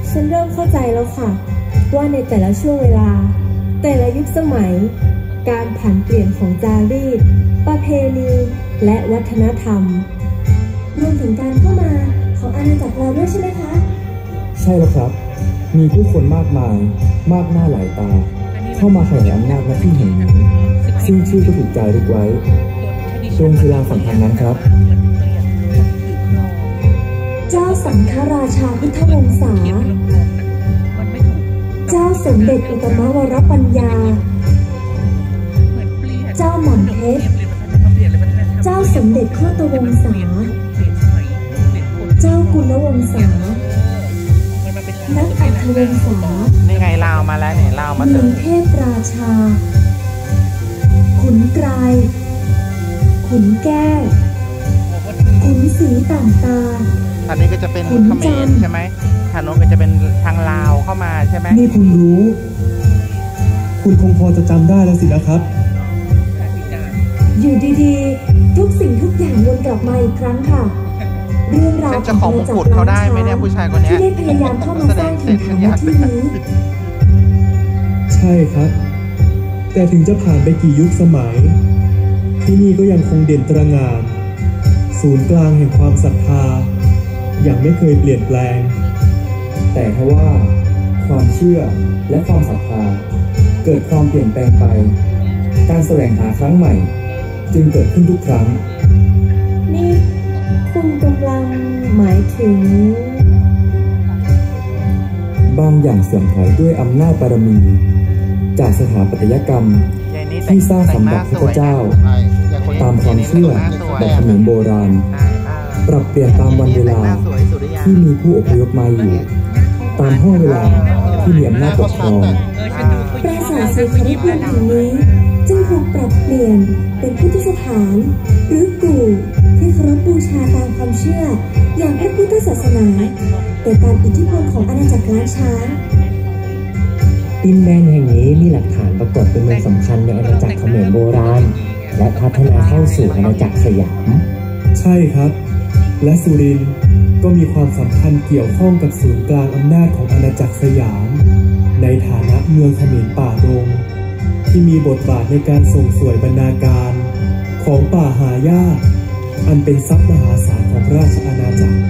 ฉันเริ่มเข้าใจแล้วค่ะว่าในแต่ละช่วงเวลาแต่ละยุคสมัยการผันเปลี่ยนของจารีตประเพณีและวัฒนธรรมรวมถึงการเข้ามาของอาณาจักรเราด้วยใช่ไหมคะใช่แล้วครับมีผู้คนมากมายมากหน้าหลายตาเข้ามาขยายอำนาจณที่แห่งนี้ซึ่งชื่อก็ถูกจารึกไว้ดวงศิลาฝั่งทางนั้นครับเจ้าสังฆราชาพุทธวงศาเจ้าสมเด็จอุตมวรปัญญาเจ้าหม่อมเพชรเจ้าสมเด็จโคตวงศาเจ้ากุลวงศานักอัครวงศานี่ไงลาวมาแล้วเนี่ยลาวมาถึงเทพราชาขุนไกรขุนแก้วขุนศรีต่างตาอันนี้ก็จะเป็นเขมรใช่ไหมทางโน้นก็จะเป็นทางลาวเข้ามาใช่ไหมนี่คุณรู้คุณคงพอจะจำได้แล้วสินะครับอยู่ดีๆทุกสิ่งทุกอย่างวนกลับมาอีกครั้งค่ะเรื่องราวของมงกุฎเขาได้ไหมเนี่ยผู้ชายคนนี้ที่ได้พยายามเข้ามาสร้างถิ่นฐานที่นี้ใช่ครับแต่ถึงจะผ่านไปกี่ยุคสมัยที่นี่ก็ยังคงเด่นตระหง่านศูนย์กลางแห่งความศรัทธาอย่างไม่เคยเปลี่ยนแปลงแต่ทว่าความเชื่อและความศรัทธาเกิดความเปลี่ยนแปลงไปการแสวงหาครั้งใหม่จึงเกิดขึ้นทุกครั้งนี่คุณกำลังหมายถึงบางอย่างเสื่อมถอยด้วยอำนาจบารมีจากสถาปัตยกรรมที่สร้างสำหรับพระเจ้าตามความเชื่อแบบเขมรโบราณปรับเปลี่ยนตามวันเวลาที่มีผู้อพยพมาอยู่ตามห้องเวลาที่มีอำนาจปกครองปราสาทศรีคริภูมิแห่งนี้จึงถูกปรับเปลี่ยนเป็นพุทธสถานหรือกู่ที่เคารพบูชาตามความเชื่ออย่างพระพุทธศาสนาแต่ตามอิทธิพลของอาณาจักรล้านช้างดินแดนแห่งนี้มีหลักฐานปรากฏเป็นเมืองสำคัญในอาณาจักรเขมรโบราณและพัฒนาเข้าสู่อาณาจักรสยามใช่ครับและสุรินทร์ก็มีความสัมพันธ์เกี่ยวข้องกับศูนย์กลางอำนาจของอาณาจักรสยามในฐานะเมืองเขมรป่าดงที่มีบทบาทในการส่งสวยบรรณาการของป่าหายากอันเป็นทรัพย์มหาศาลของราชอาณาจักร